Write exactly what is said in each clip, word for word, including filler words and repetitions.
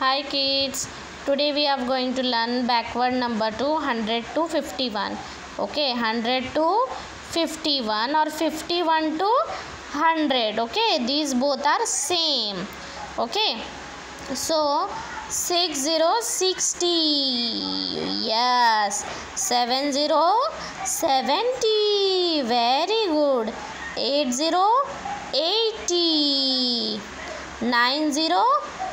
Hi kids, today we are going to learn backward number to one hundred to fifty-one. Okay, one hundred to fifty-one or fifty-one to one hundred. Okay, these both are same. Okay, so six zero sixty. Yes, seven zero seventy. Very good. Eight zero eighty. Nine zero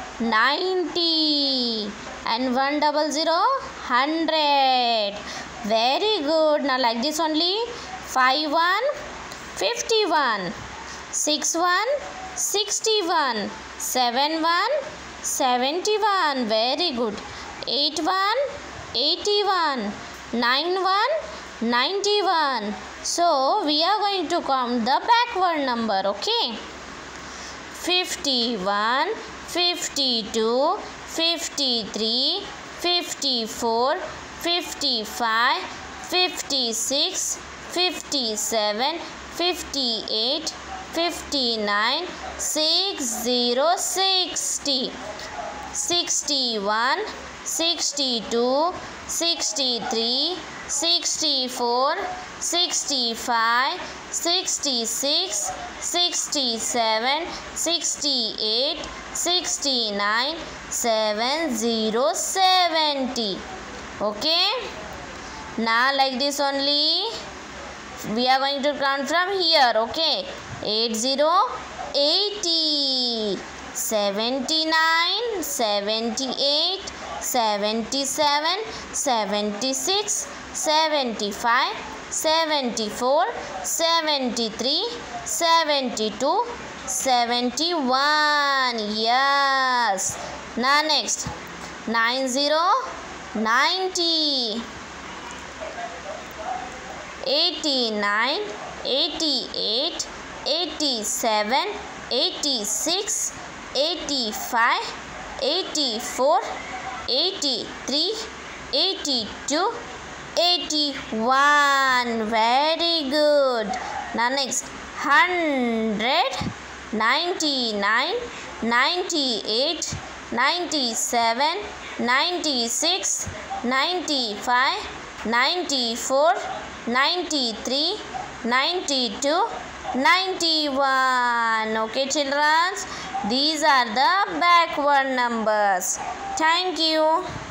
ninety and one double zero hundred. Very good. Now like this only. Five one fifty-one. Six one sixty-one. Seven one seventy-one. Very good. Eight one eighty-one. Nine one ninety-one. So we are going to count the backward number. Okay. Fifty-one, fifty-two, fifty-three, fifty-four, fifty-five, fifty-six, fifty-seven, fifty-eight, fifty-nine, sixty, sixty, sixty-one, sixty-two, sixty-three, sixty-four, sixty-five, sixty-six, sixty-seven, sixty-eight, sixty-nine, seventy, seventy. Okay. Now like this only. We are going to count from here. Okay. eighty, eighty, seventy-nine, seventy-eight, seventy-seven, seventy-six, seventy-five, seventy-four, seventy-three, seventy-two, seventy-one. Yes. Now next. ninety, ninety, eighty-nine, eighty-eight, eighty-seven, eighty-six, eighty-five, eighty-four, eighty-three, eighty-two, eighty-one. Very good. Now next. Hundred, ninety-nine, ninety-eight, ninety-seven, ninety-six, ninety-five, ninety-four, ninety-three, ninety-two, ninety-one. Okay children, these are the backward numbers. Thank you.